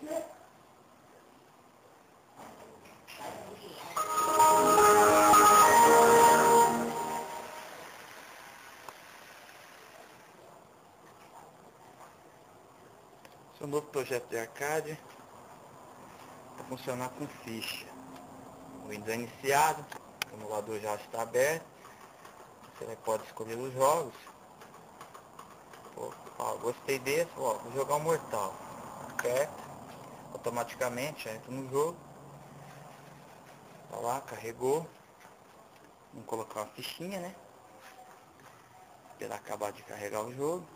Esse é um novo projeto de arcade para funcionar com ficha. O Windows é iniciado, o emulador já está aberto. Você pode escolher os jogos. Gostei desse, vou jogar o Mortal. Aperta, automaticamente já entra no jogo. Tá lá, carregou. Vamos colocar uma fichinha, né? Esperar acabar de carregar o jogo.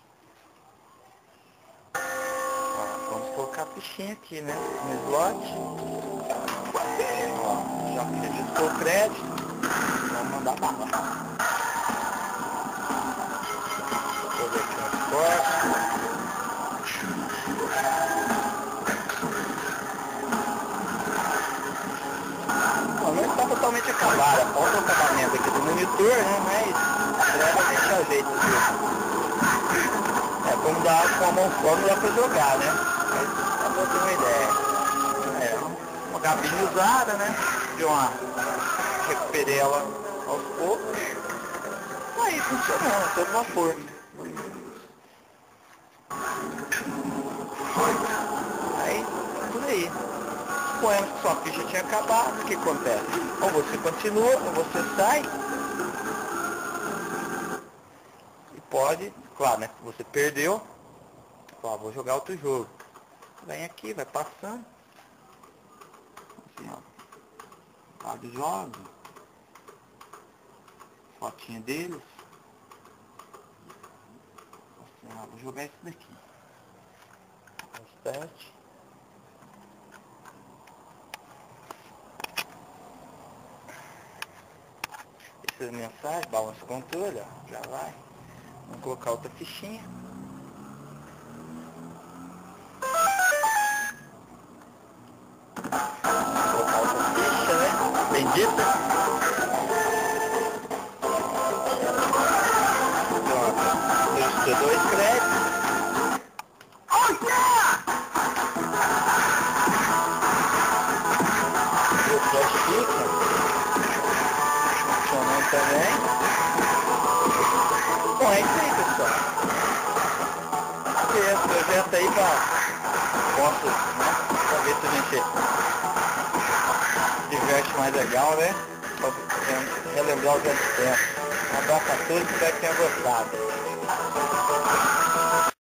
Vamos colocar a fichinha aqui, né? No slot. Já registrou o crédito. Vamos mandar bala. Vou ver aqui nas portas. Não está totalmente acabada. Falta o acabamento aqui do monitor, né? Mas breve a gente ajeita o jogo. Como dá com a mão só, não dá pra jogar, né? Mas só pra ter uma ideia. Uma cabine usada, né? Recuperei ela aos poucos. Aí funcionando, todo vapor. Aí, tudo aí. Suponhamos que sua ficha tinha acabado, o que acontece? Ou você continua, ou você sai. E pode, claro, né? Você perdeu. Vou jogar outro jogo. Vem aqui, vai passando. Assim, ó. Vários jogos. Fotinha deles. Assim, ó, vou jogar esse daqui. Teste. Essas mensagens, balance controle, ó, já vai. Vamos colocar outra fichinha. Vamos colocar outra ficha, né? Bendita. Pronto. Registrou 2 créditos. Ficha. Funcionando também. Bom, é isso aí, pessoal. Esse projeto aí pra ver se a gente diverte mais legal, né? Pra relembrar os velhos tempos. Um abraço a todos, espero que tenham gostado.